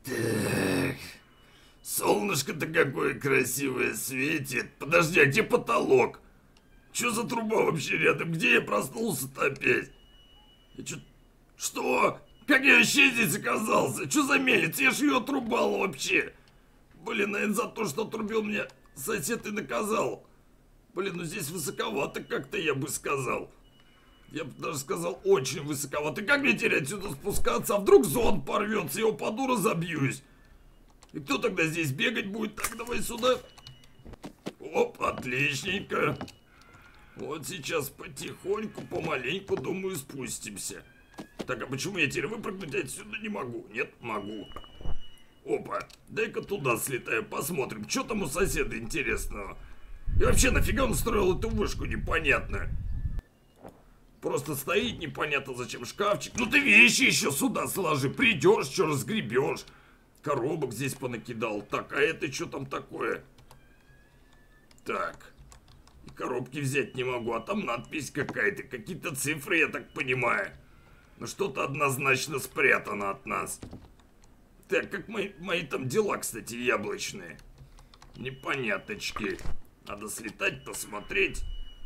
Так. Солнышко-то какое красивое светит. Подожди, а где потолок? Чё за труба вообще рядом? Где я проснулся-то опять? Я чё... Что? Как я вообще здесь оказался? Чё за мелец? Я ж её отрубал вообще. Блин, наверное, за то, что отрубил меня сосед и наказал. Блин, ну здесь высоковато как-то, я бы сказал. Я бы даже сказал, очень высоковато. Как мне теперь отсюда спускаться? А вдруг зонт порвется, я упаду, разобьюсь. И кто тогда здесь бегать будет? Так, давай сюда. Оп, отличненько. Вот сейчас потихоньку, помаленьку, думаю, спустимся. Так, а почему я теперь выпрыгнуть отсюда не могу? Нет, могу. Опа, дай-ка туда слетаю, посмотрим, что там у соседа интересного. И вообще, нафига он строил эту вышку непонятную? Просто стоит непонятно зачем шкафчик. Ну ты вещи еще сюда сложи, придешь, что разгребешь. Коробок здесь понакидал. Так, а это что там такое? Так. И коробки взять не могу, а там надпись какая-то, какие-то цифры, я так понимаю. Но что-то однозначно спрятано от нас. Так, как мои там дела, кстати, яблочные. Непоняточки. Надо слетать, посмотреть.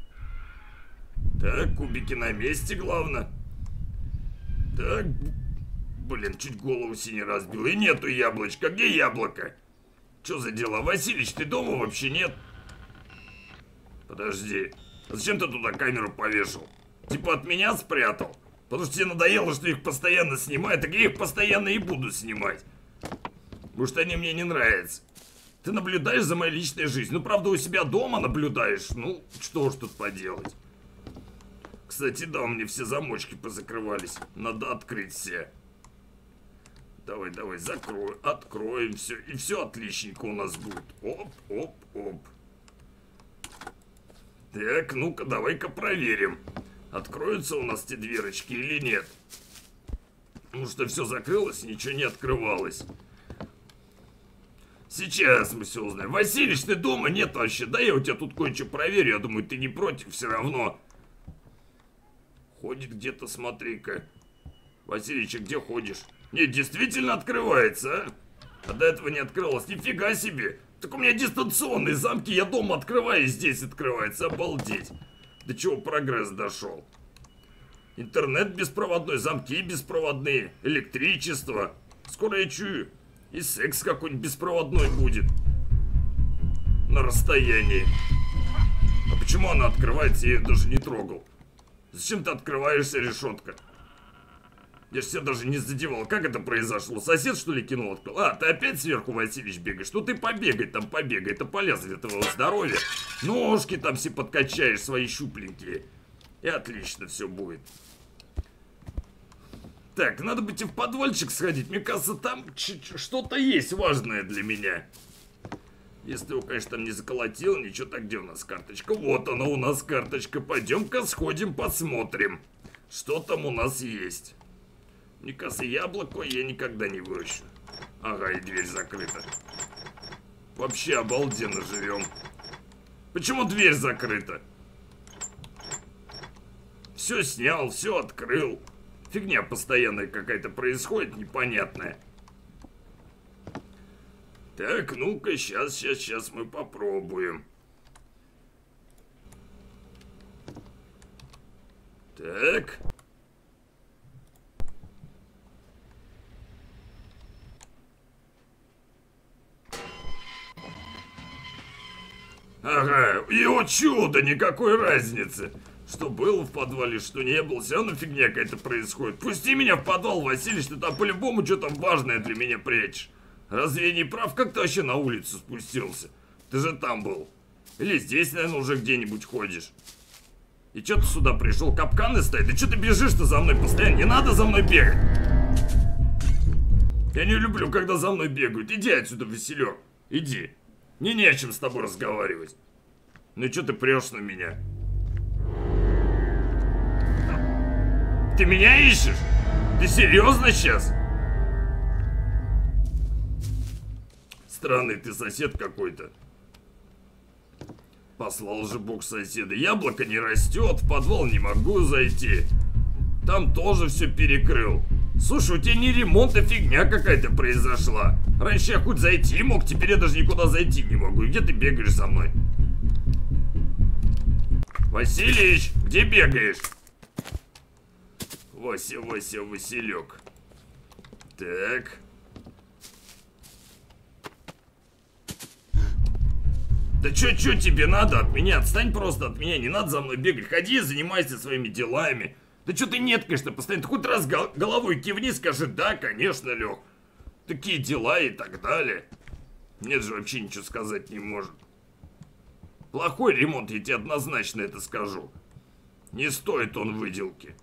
Так, кубики на месте, главное. Так, блин, чуть голову себе не разбил. И нету яблочка. Где яблоко? Что за дела? Василич, ты дома вообще нет? Подожди. А зачем ты туда камеру повешал? Типа от меня спрятал? Потому что тебе надоело, что их постоянно снимают. Так я их постоянно и буду снимать. Потому что они мне не нравятся. Ты наблюдаешь за моей личной жизнью. Ну, правда, у себя дома наблюдаешь. Ну, что ж тут поделать. Кстати, да, у меня все замочки позакрывались. Надо открыть все. Давай, давай, закрою. Откроем все. И все отличненько у нас будет. Оп, оп, оп. Так, ну-ка, давай-ка проверим. Откроются у нас те дверочки или нет. Потому что все закрылось, ничего не открывалось. Сейчас мы все узнаем. Василич, ты дома? Нет вообще. Да я у тебя тут кое-что проверю. Я думаю, ты не против все равно. Ходит где-то, смотри-ка. Василич, где ходишь? Нет, действительно открывается, а? А до этого не открылось. Нифига себе. Так у меня дистанционные замки. Я дома открываю, и здесь открывается. Обалдеть. До чего прогресс дошел. Интернет беспроводной, замки беспроводные, электричество. Скоро я чую. И секс какой-нибудь беспроводной будет. На расстоянии. А почему она открывается? Я ее даже не трогал. Зачем ты открываешься, решетка? Я ж себя даже не задевал. Как это произошло? Сосед, что ли, кинул? А, ты опять сверху, Василич, бегаешь? Ну ты побегай там, побегай. Это полезно для твоего здоровья. Ножки там все подкачаешь, свои щупленькие. И отлично все будет. Так, надо быть и в подвальчик сходить. Мне кажется, там что-то есть важное для меня. Если его, конечно, там не заколотил, ничего. Так, где у нас карточка? Вот она у нас карточка. Пойдем-ка сходим, посмотрим, что там у нас есть. Мне кажется, яблоко я никогда не выращу. Ага, и дверь закрыта. Вообще обалденно живем. Почему дверь закрыта? Все снял, все открыл. Фигня постоянная какая-то происходит, непонятная. Так, ну-ка, сейчас мы попробуем. Так. Ага, и о чудо, никакой разницы. Что было в подвале, что не было, все равно фигня какая-то происходит. Пусти меня в подвал, Василий, ты там по-любому что-то важное для меня прячешь. Разве я не прав? Как ты вообще на улицу спустился? Ты же там был. Или здесь, наверное, уже где-нибудь ходишь. И что ты сюда пришел? Капканы стоят? И что ты бежишь-то за мной постоянно? Не надо за мной бегать. Я не люблю, когда за мной бегают. Иди отсюда, Василек. Иди. Мне не о чем с тобой разговаривать. Ну и что ты прешь на меня? Ты меня ищешь? Ты серьезно сейчас? Странный ты сосед какой-то. Послал же Бог соседа. Яблоко не растет, в подвал не могу зайти. Там тоже все перекрыл. Слушай, у тебя не ремонт, а фигня какая-то произошла. Раньше я хоть зайти мог, теперь я даже никуда зайти не могу. И где ты бегаешь за мной? Василич, где бегаешь? Вася, Василек. Так. Да чё тебе надо от меня? Отстань просто от меня, не надо за мной бегать. Ходи, занимайся своими делами. Да чё ты нет, конечно, постоянно. Ты хоть раз головой кивни, скажи, да, конечно, Лёх. Такие дела и так далее. Нет же, вообще ничего сказать не может. Плохой ремонт, я тебе однозначно это скажу. Не стоит он выделки.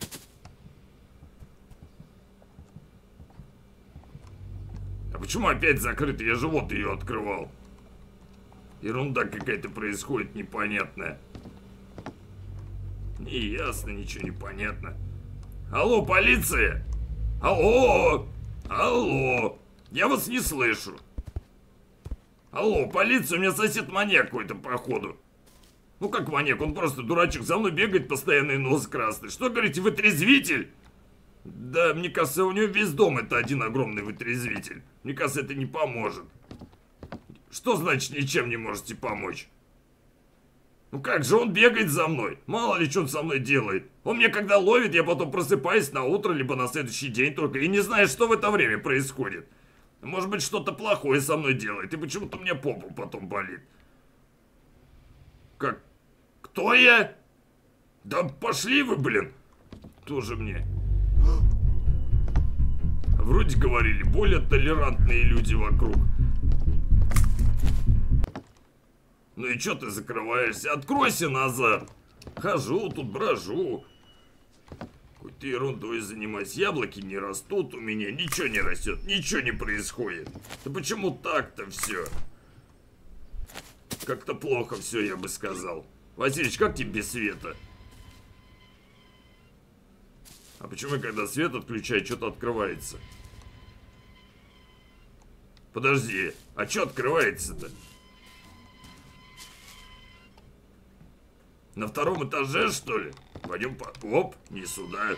А почему опять закрыто? Я же вот ее открывал. Ерунда какая-то происходит непонятная. Не ясно, ничего не понятно. Алло, полиция! Алло! Алло! Я вас не слышу. Алло, полиция, у меня сосед маньяк какой-то, походу. Ну как маньяк, он просто дурачок, за мной бегает постоянно и нос красный. Что, говорите, вытрезвитель? Да, мне кажется, у него весь дом это один огромный вытрезвитель. Мне кажется, это не поможет. Что значит ничем не можете помочь? Ну как же, он бегает за мной. Мало ли, что он со мной делает. Он меня когда ловит, я потом просыпаюсь на утро, либо на следующий день только. И не знаю, что в это время происходит. Может быть, что-то плохое со мной делает. И почему-то у меня попа потом болит. Как? Кто я? Да пошли вы, блин. Тоже мне. Вроде говорили, более толерантные люди вокруг. Ну и чё ты закрываешься? Откройся назад. Хожу тут, брожу. Какой-то ерундой занимаюсь. Яблоки не растут у меня, ничего не растет, ничего не происходит. Да почему так-то все? Как-то плохо все, я бы сказал. Василич, как тебе без света? А почему, когда свет отключаю, что-то открывается? Подожди, а что открывается-то? На втором этаже, что ли? Пойдем по... Оп, не сюда.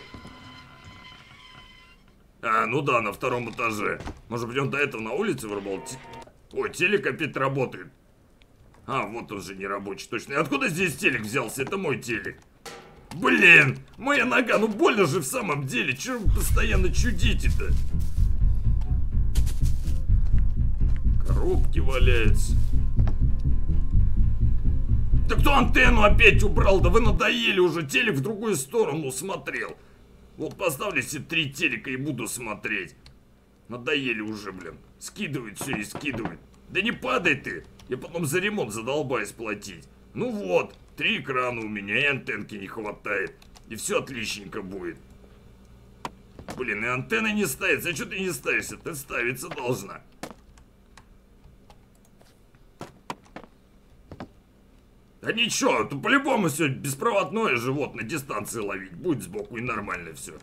А, ну да, на втором этаже. Может быть, он до этого на улице вырубал? Ой, телек опять работает. А, вот он же не рабочий, точно. И откуда здесь телек взялся? Это мой телек. Блин, моя нога, ну больно же в самом деле. Чего вы постоянно чудите-то? Коробки валяются. Да кто антенну опять убрал? Да вы надоели уже, телек в другую сторону смотрел. Вот поставлю себе 3 телека и буду смотреть. Надоели уже, блин. Скидывают все и скидывают. Да не падай ты, я потом за ремонт задолбаюсь платить. Ну вот, 3 экрана у меня и антенки не хватает. И все отличненько будет. Блин, и антенна не ставится. А что ты не ставишься? Ты ставиться должна. Да ничего, то по-любому все беспроводное живот на дистанции ловить будет сбоку и нормально все.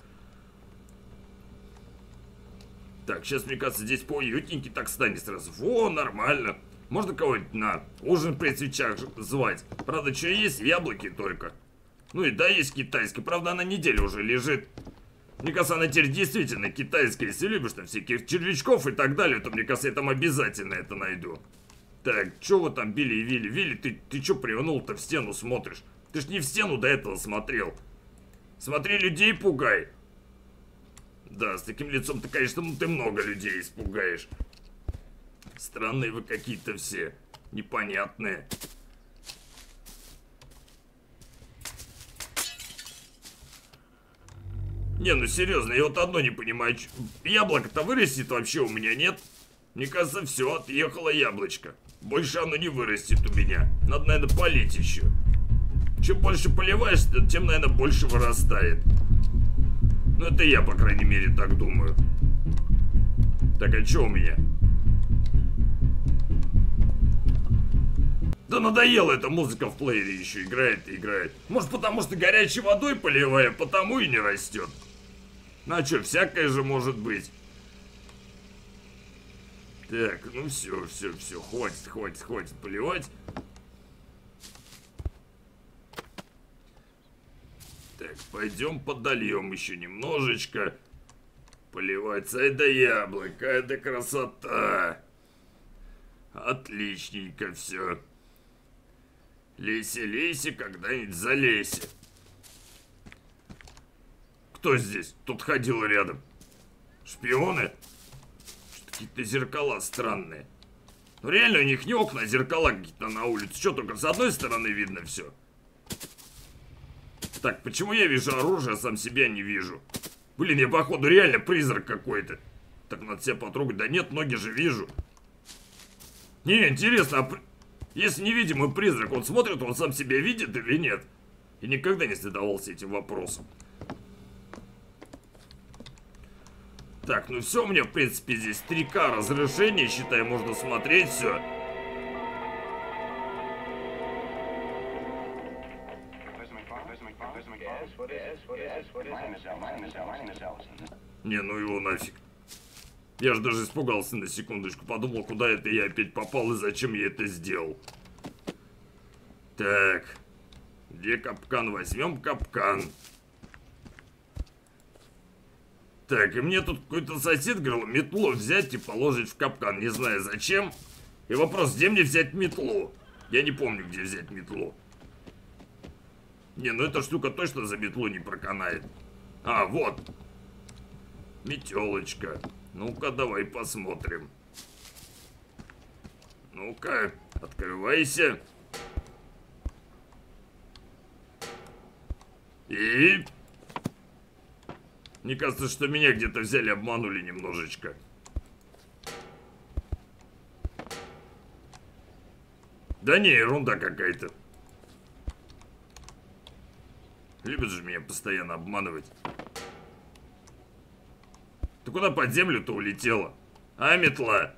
Так, сейчас, мне кажется, здесь поуютненький так станет сразу. Во, нормально. Можно кого-нибудь на ужин при свечах звать. Правда, что есть? Яблоки только. Ну и да, есть китайский. Правда, она неделю уже лежит. Мне кажется, она теперь действительно китайская. Если любишь там всяких червячков и так далее, то, мне кажется, я там обязательно это найду. Так, что вы там били и вили? Вилли, ты что привнул-то в стену смотришь? Ты ж не в стену до этого смотрел. Смотри, людей пугай. Да, с таким лицом-то, конечно, ты много людей испугаешь. Странные вы какие-то все. Непонятные. Не, ну серьезно, я вот одно не понимаю. Яблоко-то вырастет вообще у меня, нет? Мне кажется, все, отъехало яблочко. Больше оно не вырастет у меня. Надо, наверное, полить еще. Чем больше поливаешь, тем, наверное, больше вырастает. Ну, это я, по крайней мере, так думаю. Так, а что у меня? Да надоела эта музыка в плеере еще. Играет и играет. Может, потому что горячей водой поливаю, потому и не растет. Ну, а что, всякое же может быть. Так, ну все, хватит поливать. Так, пойдем подольем еще немножечко. Поливать, ай да яблоко, ай да красота. Отличненько все. Лейся, лейся, когда-нибудь залейся. Кто здесь? Тут ходил рядом. Шпионы? Что-то какие-то зеркала странные. Ну реально у них не окна, а зеркала какие-то на улице. Что, только с одной стороны видно все? Так, почему я вижу оружие, а сам себя не вижу? Блин, я походу реально призрак какой-то. Так, надо себя потрогать. Да нет, ноги же вижу. Не, интересно, а если невидимый призрак, он смотрит, он сам себя видит или нет? Я никогда не задавался этим вопросом. Так, ну все, у меня, в принципе, здесь 3К разрешение, считай, можно смотреть все. Не, ну его нафиг. Я же даже испугался на секундочку, подумал, куда это я опять попал и зачем я это сделал. Так, где капкан? Возьмем капкан. Так, и мне тут какой-то сосед говорил, метлу взять и положить в капкан. Не знаю зачем. И вопрос, где мне взять метлу? Я не помню, где взять метлу. Не, ну эта штука точно за метлу не проканает. А, вот. Метелочка. Ну-ка, давай посмотрим. Ну-ка, открывайся. И... Мне кажется, что меня где-то взяли, обманули немножечко. Да не, ерунда какая-то. Любят же меня постоянно обманывать. Ты куда под землю-то улетела? А, метла?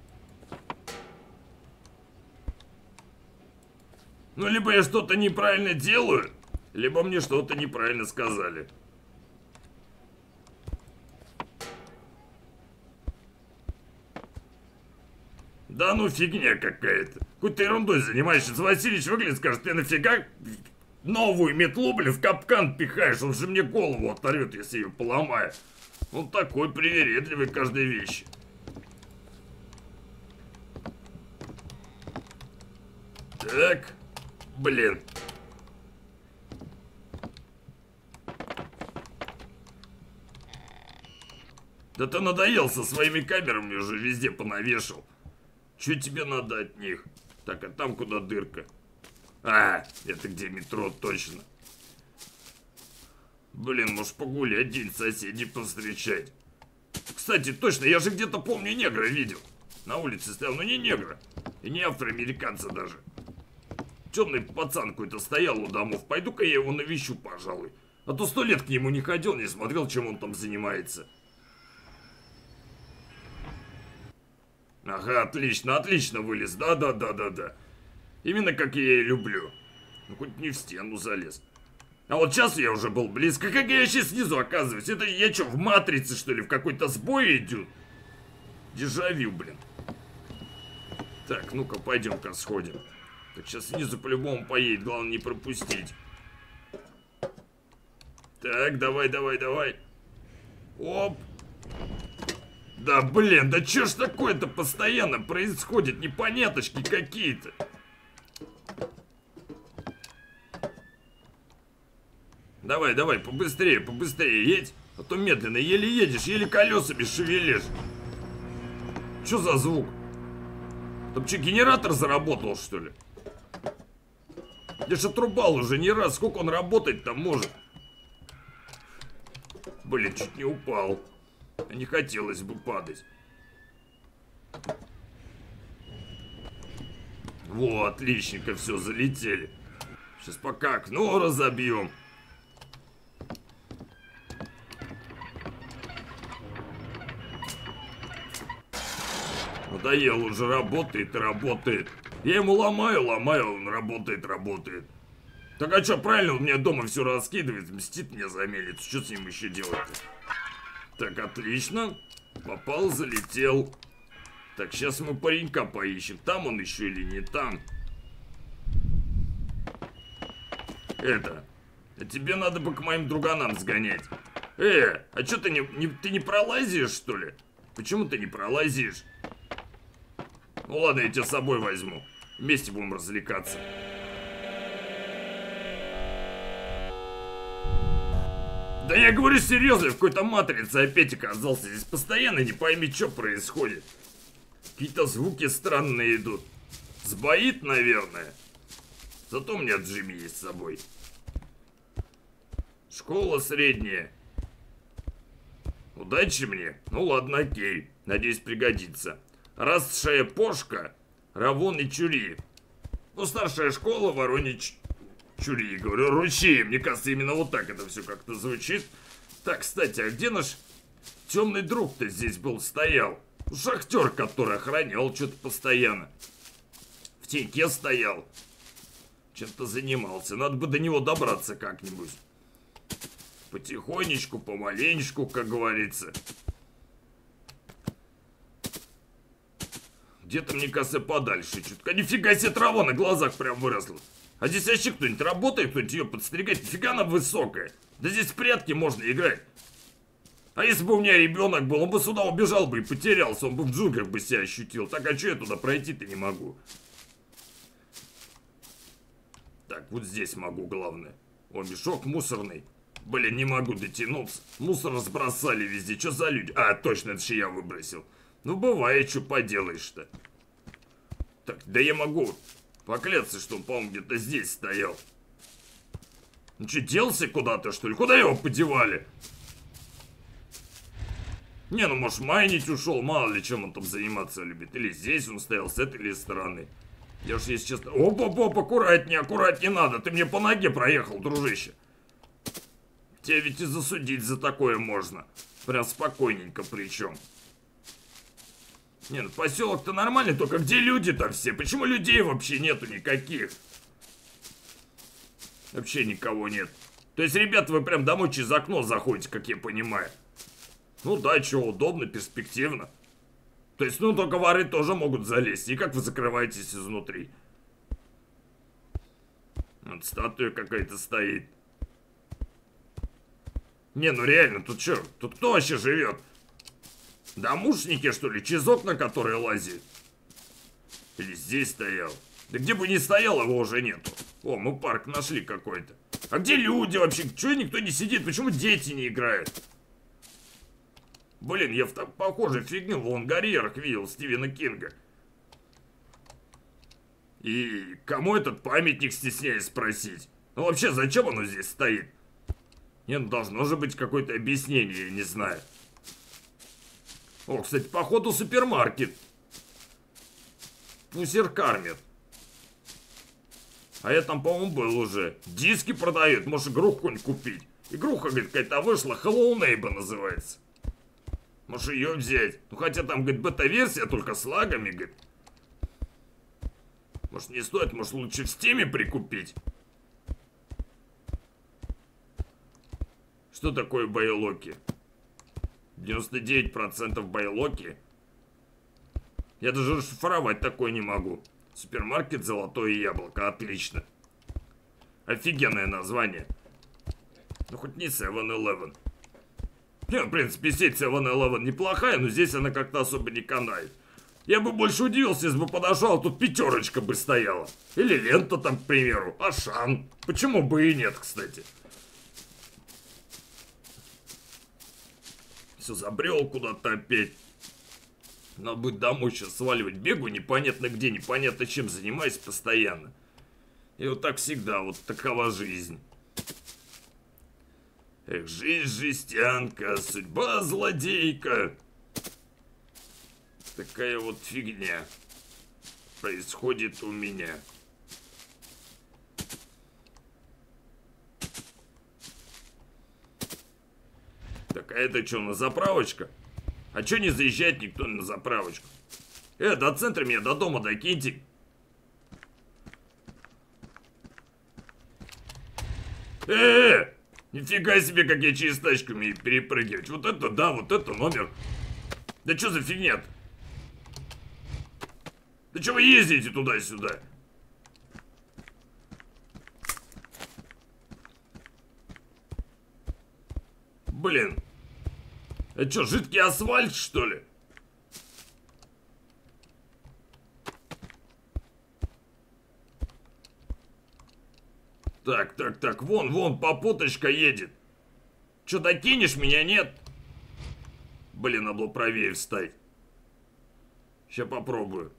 Ну, либо я что-то неправильно делаю, либо мне что-то неправильно сказали. Да ну фигня какая-то. Какой-то ерундой занимаешься. Васильевич выглядит, скажет, ты нафига новую метлу, блин, в капкан пихаешь? Он же мне голову оторвет, если ее поломаю. Он такой привередливый к каждой вещи. Так, блин. Да ты надоел со своими камерами, уже везде понавешал. Че тебе надо от них? Так, а там куда дырка? А, это где метро, точно. Блин, может погулять, день соседей повстречать. Кстати, точно, я же где-то помню негра видел. На улице стоял, но не негра. И не афроамериканца даже. Темный пацан какой-то стоял у домов. Пойду-ка я его навещу, пожалуй. А то 100 лет к нему не ходил, не смотрел, чем он там занимается. Ага, отлично, отлично вылез. Да. Именно как я и люблю. Ну, хоть не в стену залез. А вот сейчас я уже был близко. Как я сейчас снизу оказываюсь? Это я что, в матрице, что ли? В какой-то сбой идет? Дежавю, блин. Так, ну-ка, пойдем-ка сходим. Так, сейчас снизу по-любому поедет. Главное не пропустить. Так, давай. Оп. Да, блин, да чё ж такое-то постоянно происходит? Непоняточки какие-то. Давай, побыстрее едь. А то медленно, еле едешь, еле колесами шевелишь. Чё за звук? Там что, генератор заработал, что ли? Я ж отрубал уже не раз. Сколько он работать-то может? Блин, чуть не упал. Не хотелось бы падать. Во, отличненько, все, залетели. Сейчас пока окно разобьем. Надоел, уже работает и работает. Я ему ломаю, он работает. Так а что, правильно, он мне дома все раскидывает, мстит мне за мельницу. Что с ним еще делать-то? Так, отлично. Попал, залетел. Так, сейчас мы паренька поищем. Там он еще или не там? Это. А тебе надо бы к моим друганам сгонять. А что ты не пролазишь, что ли? Почему ты не пролазишь? Ну ладно, я тебя с собой возьму. Вместе будем развлекаться. Да я говорю серьезно, в какой-то матрице опять оказался. Здесь постоянно не пойми, что происходит. Какие-то звуки странные идут. Сбоит, наверное. Зато у меня Джимми есть с собой. Школа средняя. Удачи мне. Ну ладно, окей. Надеюсь, пригодится. Растшая Пошка, Равон и Чури. Ну, старшая школа, Воронич Чури. Говорю, ручей. Мне кажется, именно вот так это все как-то звучит. Так, кстати, а где наш темный друг-то здесь был, стоял? Шахтер, который охранял что-то постоянно. В теньке стоял. Чем-то занимался. Надо бы до него добраться как-нибудь. Потихонечку, помаленечку, как говорится. Где-то, мне кажется, подальше чутка. Нифига себе, трава на глазах прям выросла. А здесь вообще кто-нибудь работает, кто-нибудь ее подстригает? Нифига она высокая. Да здесь в прятки можно играть. А если бы у меня ребенок был, он бы сюда убежал бы и потерялся. Он бы в джунглях бы себя ощутил. Так, а что я туда пройти-то не могу? Так, вот здесь могу, главное. О, мешок мусорный. Блин, не могу дотянуться. Мусор разбросали везде. Что за люди? А, точно, это же я выбросил. Ну, бывает, что поделаешь-то. Так, да я могу поклясться, что он, по-моему, где-то здесь стоял. Ну что, делся куда-то, что ли? Куда его подевали? Не, ну, может, майнить ушел. Мало ли, чем он там заниматься любит. Или здесь он стоял, с этой или стороны. Я уж, если честно... Оп-оп-оп, аккуратнее, аккуратнее надо. Ты мне по ноге проехал, дружище. Тебя ведь и засудить за такое можно. Прям спокойненько причем. Не, ну поселок-то нормальный, только где люди-то все? Почему людей вообще нету никаких? Вообще никого нет. То есть, ребята, вы прям домой через окно заходите, как я понимаю. Ну да, что, удобно, перспективно. То есть, ну, только воры тоже могут залезть. И как вы закрываетесь изнутри? Вот статуя какая-то стоит. Не, ну реально, тут что? Тут кто вообще живет? Домушники, что ли? Через окна, которые лазят? Или здесь стоял? Да где бы ни стоял, его уже нету. О, мы парк нашли какой-то. А где люди вообще? Чего никто не сидит? Почему дети не играют? Блин, я в так похожей фигню в лонгарьерах видел Стивена Кинга. И кому этот памятник, стесняюсь спросить? Ну вообще, зачем оно здесь стоит? Не, ну должно же быть какое-то объяснение, я не знаю. О, кстати, походу супермаркет. Пусер кармит. А я там, по-моему, был уже. Диски продают, может, игруху какую-нибудь купить. Игруха, говорит, какая-то вышла, Hello Neighbor называется. Может, ее взять. Ну, хотя там, говорит, бета-версия, только с лагами, говорит. Может, не стоит, может, лучше в Стиме прикупить. Что такое байлоки? 99% байлоки. Я даже расшифровать такое не могу. Супермаркет «Золотое яблоко». Отлично. Офигенное название. Ну, хоть не 7-Eleven. Не, в принципе, сеть 7-Eleven неплохая, но здесь она как-то особо не канает. Я бы больше удивился, если бы подошел, а тут пятерочка бы стояла. Или лента там, к примеру. Ашан. Почему бы и нет, кстати. Все, забрел куда-то опять. Надо будет домой сейчас сваливать. Бегу непонятно где, непонятно чем занимаюсь постоянно. И вот так всегда, вот такова жизнь. Эх, жизнь жестянка, судьба злодейка. Такая вот фигня происходит у меня. Так, а это что, на заправочка? А что не заезжает никто на заправочку? До центра меня, до дома докиньте. Нифига себе, как я через тачку умею перепрыгивать. Вот это да, вот это номер. Да что за фигня-то? Да что вы ездите туда-сюда? Блин. Это что, жидкий асфальт, что ли? Так, вон, попуточка едет. Че, докинешь меня, нет? Блин, надо было правее встать. Сейчас попробую.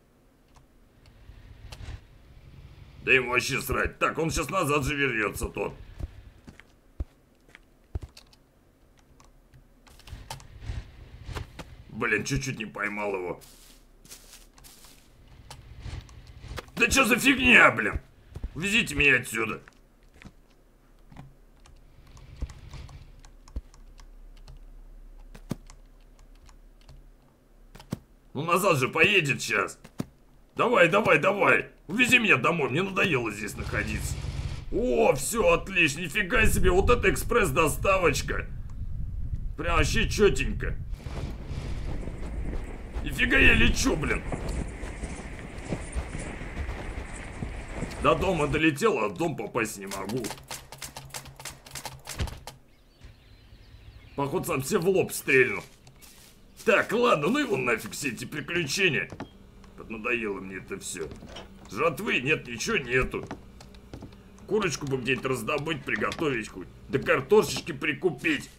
Да ему вообще срать. Так, он сейчас назад же вернется, тот. Блин, чуть-чуть не поймал его. Да что за фигня, блин? Везите меня отсюда. Ну назад же поедет сейчас. Давай. Увези меня домой, мне надоело здесь находиться. О, все, отлично, нифига себе, вот это экспресс-доставочка. Прям вообще четенько. Нифига я лечу, блин. До дома долетел, а в дом попасть не могу. Походу сам все в лоб стрельнул. Так, ладно, ну его нафиг все эти приключения. Поднадоело мне это все. Жратвы нет, ничего нету. Курочку бы где-нибудь раздобыть, приготовить хоть. Да картошечки прикупить.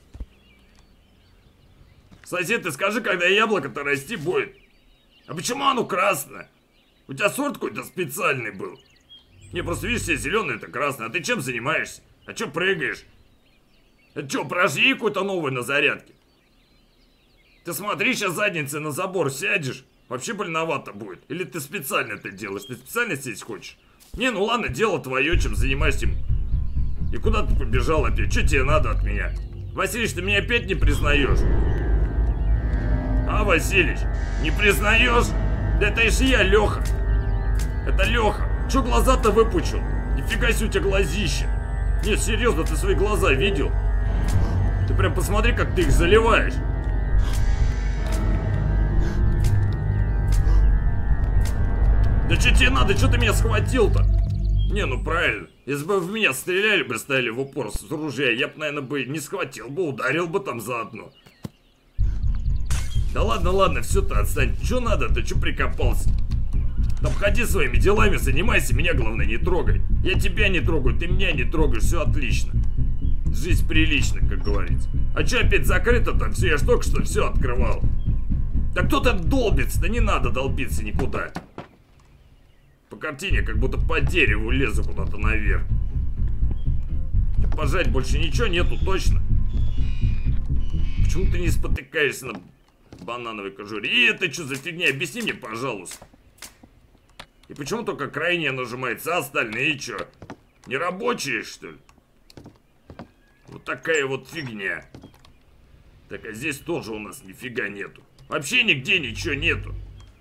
Сосед, ты скажи, когда яблоко-то расти будет? А почему оно красное? У тебя сорт какой-то специальный был. Не, просто видишь, все зеленые, это красное. А ты чем занимаешься? А че прыгаешь? Это что, прожги какой-то новый на зарядке? Ты смотри, сейчас задницей на забор сядешь. Вообще больновато будет. Или ты специально это делаешь? Ты специально сесть хочешь? Не, ну ладно, дело твое, чем занимаешься. И куда ты побежал опять? Что тебе надо от меня? Василич, ты меня опять не признаешь? А, Василич, не признаешь? Да это ж я, Леха. Это Леха. Че глаза-то выпучил? Нифига себе у тебя глазище. Нет, серьезно, ты свои глаза видел? Ты прям посмотри, как ты их заливаешь. Да что тебе надо? Что ты меня схватил-то? Не, ну правильно. Если бы в меня стреляли бы, стояли в упор с ружья, я бы, наверное, бы не схватил бы, ударил бы там заодно. Да ладно, все-то отстань. Что надо-то? Что прикопался? Там ходи своими делами, занимайся, меня, главное, не трогай. Я тебя не трогаю, ты меня не трогаешь, все отлично. Жизнь прилична, как говорится. А что опять закрыто там все? Я ж только что все открывал. Да кто-то долбится, да не надо долбиться никуда. По картине, как будто по дереву лезу куда-то наверх. Пожать больше ничего нету, точно. Почему ты не спотыкаешься на банановой кожуре? И это что за фигня? Объясни мне, пожалуйста. И почему только крайняя нажимается, а остальные что? Не рабочие, что ли? Вот такая вот фигня. Так, а здесь тоже у нас нифига нету. Вообще нигде ничего нету.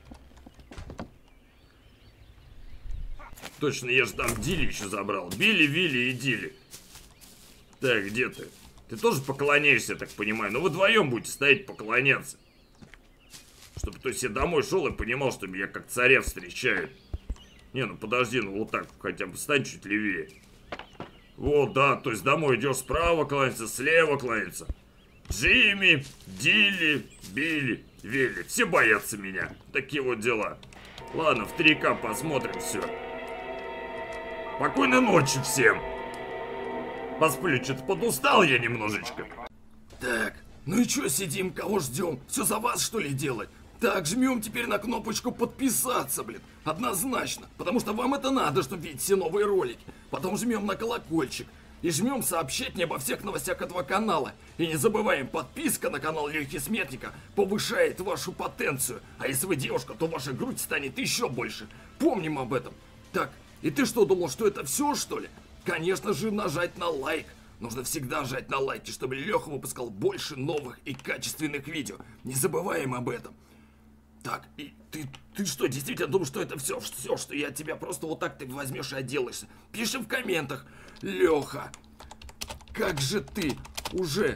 Точно, я же там Дили еще забрал. Билли, Вилли и Дили. Так, где ты? Ты тоже поклоняешься, я так понимаю. Но вы вдвоем будете стоять поклоняться. Чтобы то есть я домой шел и понимал, что меня как царя встречают. Не, ну подожди, ну вот так хотя бы стань чуть левее. Вот, да, то есть домой идешь справа кланяться, слева кланяться. Джимми, Дилли, Билли, Вилли. Все боятся меня. Такие вот дела. Ладно, в 3К посмотрим все. Спокойной ночи всем. Посплю, что-то подустал я немножечко. Так, ну и что сидим, кого ждем? Все за вас, что ли, делать? Так, жмем теперь на кнопочку подписаться, блин. Однозначно. Потому что вам это надо, чтобы видеть все новые ролики. Потом жмем на колокольчик. И жмем сообщать мне обо всех новостях этого канала. И не забываем, подписка на канал Лехи Смертника повышает вашу потенцию. А если вы девушка, то ваша грудь станет еще больше. Помним об этом. Так, и ты что, думал, что это все, что ли? Конечно же, нажать на лайк. Нужно всегда жать на лайки, чтобы Леха выпускал больше новых и качественных видео. Не забываем об этом. Так, и ты что, действительно думаешь, что это все, что я от тебя просто вот так ты возьмешь и отделаешься? Пиши в комментах. Леха, как же ты уже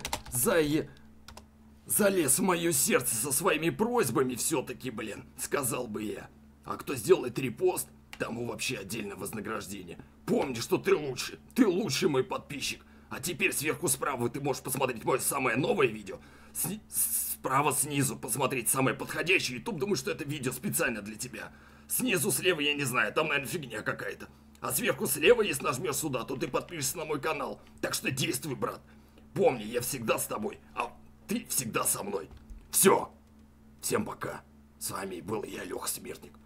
залез в мое сердце со своими просьбами все-таки, блин, сказал бы я. А кто сделает репост, тому вообще отдельное вознаграждение. Помни, что ты лучший мой подписчик. А теперь сверху справа ты можешь посмотреть мое самое новое видео. Справа снизу посмотреть самое подходящее. YouTube думает, что это видео специально для тебя. Снизу слева я не знаю, там, наверное, фигня какая-то. А сверху слева, если нажмешь сюда, то ты подпишешься на мой канал. Так что действуй, брат. Помни, я всегда с тобой, а ты всегда со мной. Все. Всем пока. С вами был я, Леха Смертник.